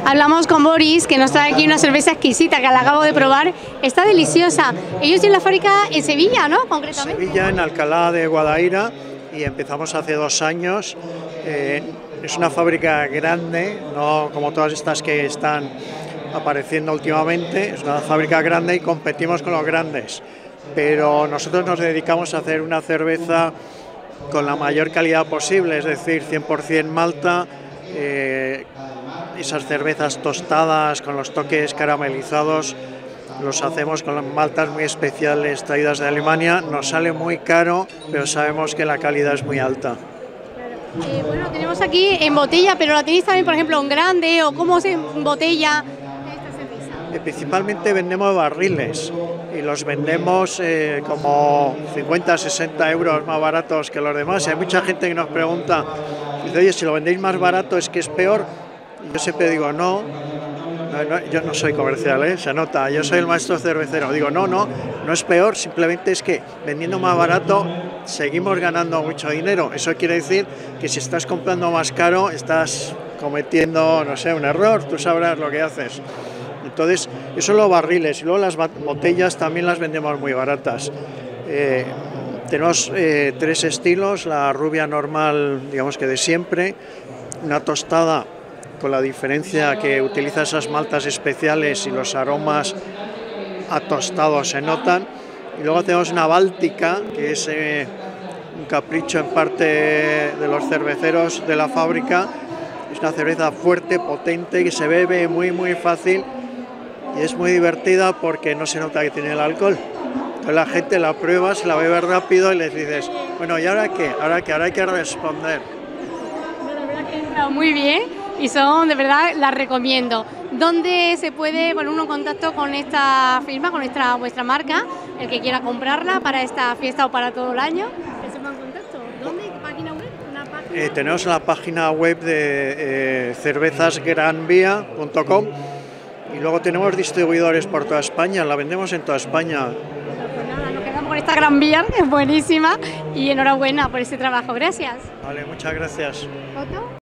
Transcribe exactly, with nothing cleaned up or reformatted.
Hablamos con Boris, que nos trae aquí una cerveza exquisita que la acabo de probar. Está deliciosa. Ellos tienen la fábrica en Sevilla, ¿no? Concretamente. Sevilla, en Alcalá de Guadaira, y empezamos hace dos años. Eh, es una fábrica grande, no como todas estas que están apareciendo últimamente. Es una fábrica grande y competimos con los grandes. Pero nosotros nos dedicamos a hacer una cerveza con la mayor calidad posible, es decir, cien por cien malta, eh, esas cervezas tostadas con los toques caramelizados, los hacemos con maltas muy especiales traídas de Alemania. Nos sale muy caro, pero sabemos que la calidad es muy alta. Eh, bueno, tenemos aquí en botella, pero la tenéis también, por ejemplo, en grande, o cómo se embotella esta cerveza. Eh, principalmente vendemos barriles y los vendemos eh, como cincuenta a sesenta euros más baratos que los demás. Y hay mucha gente que nos pregunta, dice, oye, si lo vendéis más barato es que es peor. Y yo siempre digo, no, no, no yo no soy comercial, ¿eh? Se nota, yo soy el maestro cervecero. Digo, no, no, no es peor, simplemente es que vendiendo más barato seguimos ganando mucho dinero. Eso quiere decir que si estás comprando más caro estás cometiendo, no sé, un error, tú sabrás lo que haces. Entonces, eso los barriles, y luego las botellas también las vendemos muy baratas. Eh, tenemos eh, tres estilos: la rubia normal, digamos que de siempre, una tostada con la diferencia que utiliza esas maltas especiales y los aromas atostados se notan, y luego tenemos una báltica, que es eh, un capricho en parte de los cerveceros de la fábrica. Es una cerveza fuerte, potente, que se bebe muy muy fácil. Y es muy divertida porque no se nota que tiene el alcohol. Entonces la gente la prueba, se la bebe rápido y les dices, bueno, ¿y ahora qué? ¿Ahora qué? Ahora hay que responder. La verdad que entra muy bien y son, de verdad, las recomiendo. ¿Dónde se puede poner uno en contacto con esta firma, con esta, vuestra marca? El que quiera comprarla para esta fiesta o para todo el año, que se ponga en contacto. ¿Dónde? ¿Página web? ¿Una página? Eh, tenemos la página web de eh, cervezas gran vía punto com. Y luego tenemos distribuidores por toda España, la vendemos en toda España. Pues nada, nos quedamos con esta Gran Vía, que es buenísima, y enhorabuena por ese trabajo. Gracias. Vale, muchas gracias. ¿Foto?